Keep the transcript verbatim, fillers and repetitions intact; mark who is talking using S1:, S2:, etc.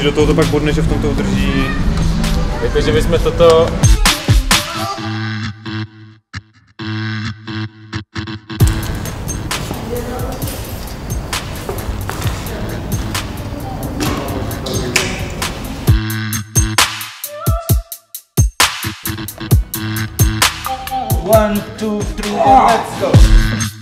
S1: do toho to pak bodne, že v tom to udrží.
S2: Jakože bychom toto...
S3: One, two, three, and let's go!